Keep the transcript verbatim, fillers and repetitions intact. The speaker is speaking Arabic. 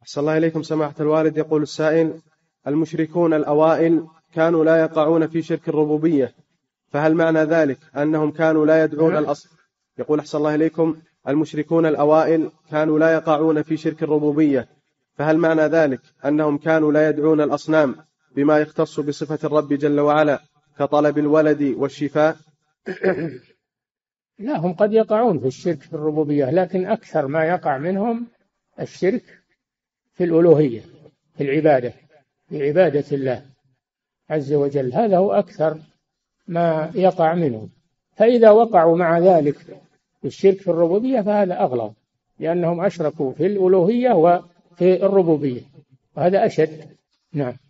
أحسن الله إليكم سماحة الوالد. يقول السائل: المشركون الأوائل كانوا لا يقعون في شرك الربوبية، فهل معنى ذلك أنهم كانوا لا يدعون الأصل؟ يقول أحسن الله إليكم: المشركون الأوائل كانوا لا يقعون في شرك الربوبية، فهل معنى ذلك أنهم كانوا لا يدعون الأصنام بما يختص بصفة الرب جل وعلا كطلب الولد والشفاء؟ لا، هم قد يقعون في الشرك في الربوبية، لكن أكثر ما يقع منهم الشرك في الألوهية، في العبادة، في عبادة الله عز وجل. هذا هو أكثر ما يقع منهم. فإذا وقعوا مع ذلك في الشرك في الربوبية فهذا أغلظ، لأنهم أشركوا في الألوهية وفي الربوبية، وهذا أشد. نعم.